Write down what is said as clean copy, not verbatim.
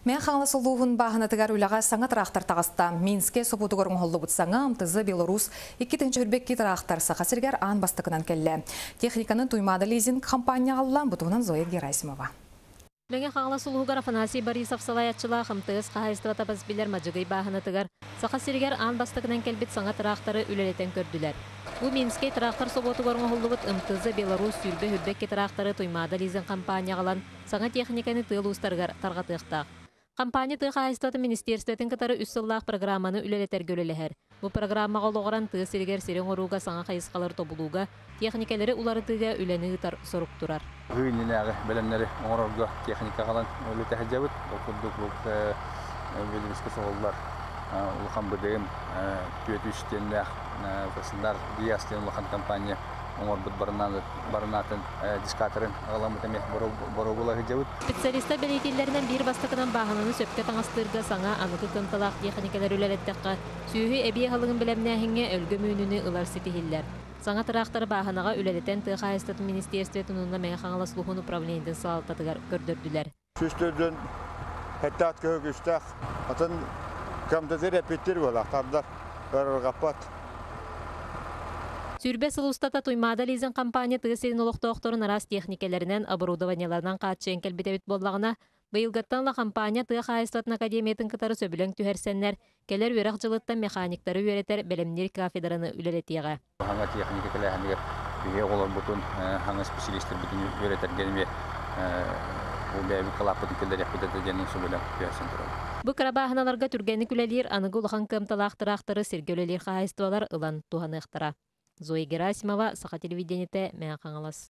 Мен қаңласылуғын бағына тігар үліға саңа трақтар тағыста. Минске сопутығырың холды бұтсаңа, Амтызы Белорус 2-ші үрбекке трақтар сақасыргер ан бастықынан келі. Техниканы туймады лизинг компания аллан бұтығынан Зоя Герасимова. Ләңе қаңласылуғыр Афанасий Борисов салаятчыла Амтыз қағайыстыва табыз білер мәжігей бағына тігар сақасыргер ан бастықынан келбет саңа трақтары үлелетен көрділер. Бу Минске трактор соботугорун холлубут Амтызы Белорус сүрбе хүрбекке тракторы туймада лизинг компания калан саңа техниканы тыылуустаргар таргатыктак. Компания тыхайстаты министерствотын катары үссыллах программаны үлелетер гөлелехер. Бу программага олоғыран тыы сиргер сирен оруга саңа кайыскалар тобулуга техникалары улары тыга үлени ытар соруктурар. Үйінінәгі білімнері оңырға техника қалан өлеті әжабыт. Оқырдық бұл белімізгі соғылдар. Улахан бұдығым түйеті үштенләқ фасындар диястен улахан компания оңыр бұд барынатын дискаторын ғаламытаме боруғыла әжабыт. Специалиста белейтелерінен бір бастықынан бағынаны сөпке таңастырға саңа анығы кымталақ техникалар үлелеттіққа сүйі әбие қалығын білемнәхінге өлгі мүйініні ұлар сетихиллер. Саңа трактор бағанаға үлелетен Тыхайстат министерствотынында мәңе қаңыласлығын управлениеден салататығар көрдірділер. Сүстерден әттәт көйік үстәқ, атын көмдізер әпеттер болақтардар, өрірғаппат. Сүрбе сылустата туймада лизинг компания тыгысырын олықтоқторын арас техникаларынан оборудованияларынан қатшен келбетебет боллағына быйылгаттанла компания Тыхайстатын академиятын кытары сөбілің түхерсенлер келер өрақ жылыттан механиктары өретер білімнер кафедраны үлелетеға. Хаңа техника кәләхінге біге олар бұтын хаңа специалистер бүтін өретер генеме ол бәйбі қалаппытын келдер яқпыдады денің сөбілің түхерсен тұрады. Бу крабаханаларга түргені күлелер анығы улахан кымталақтырақтары сергөлелер қағайыстывалар ылан туғанықтыра. Зоя Герасимова, Саха телевидениете, Мен Қаңалас.